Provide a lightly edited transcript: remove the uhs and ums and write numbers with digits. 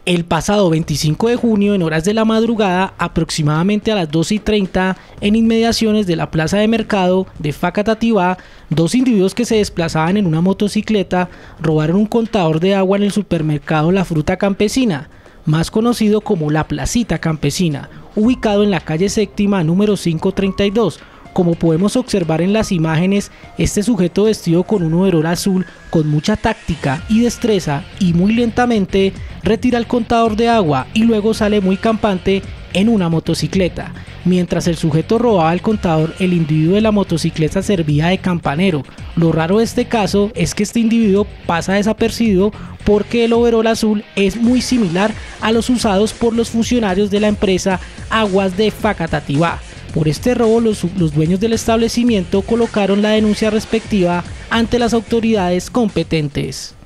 El pasado 25 de junio, en horas de la madrugada, aproximadamente a las 2:30, en inmediaciones de la plaza de mercado de Facatativá, dos individuos que se desplazaban en una motocicleta robaron un contador de agua en el supermercado La Fruta Campesina, más conocido como La Placita Campesina, ubicado en la calle séptima número 532. Como podemos observar en las imágenes, este sujeto vestido con un overol azul con mucha táctica y destreza y muy lentamente retira el contador de agua y luego sale muy campante en una motocicleta. Mientras el sujeto robaba el contador, el individuo de la motocicleta servía de campanero. Lo raro de este caso es que este individuo pasa desapercibido porque el overol azul es muy similar a los usados por los funcionarios de la empresa Aguas de Facatativá. Por este robo, los dueños del establecimiento colocaron la denuncia respectiva ante las autoridades competentes.